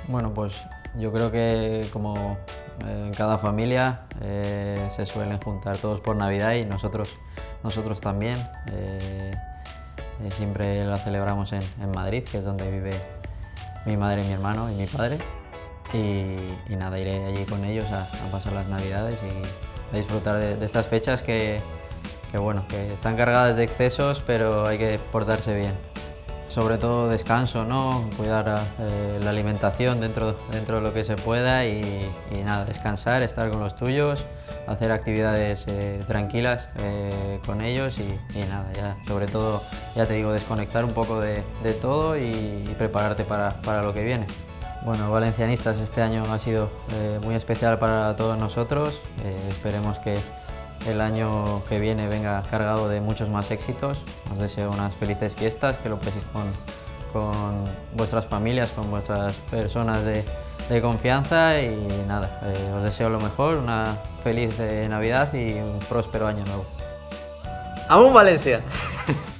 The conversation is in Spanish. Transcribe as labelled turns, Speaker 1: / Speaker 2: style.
Speaker 1: Bueno, pues yo creo que como en cada familia se suelen juntar todos por Navidad y nosotros también. Siempre la celebramos en Madrid, que es donde vive mi madre, mi hermano y mi padre. Y nada, iré allí con ellos a pasar las Navidades y a disfrutar de estas fechas bueno, que están cargadas de excesos, pero hay que portarse bien. Sobre todo descanso, ¿no? Cuidar la alimentación dentro de lo que se pueda y nada, descansar, estar con los tuyos, hacer actividades tranquilas con ellos y nada, ya, sobre todo, ya te digo, desconectar un poco de todo y prepararte para lo que viene. Bueno, Valencianistas este año ha sido muy especial para todos nosotros, esperemos que el año que viene venga cargado de muchos más éxitos. Os deseo unas felices fiestas, que lo paséis con vuestras familias, con vuestras personas de confianza y nada, os deseo lo mejor, una feliz Navidad y un próspero año nuevo.
Speaker 2: ¡Vamos Valencia!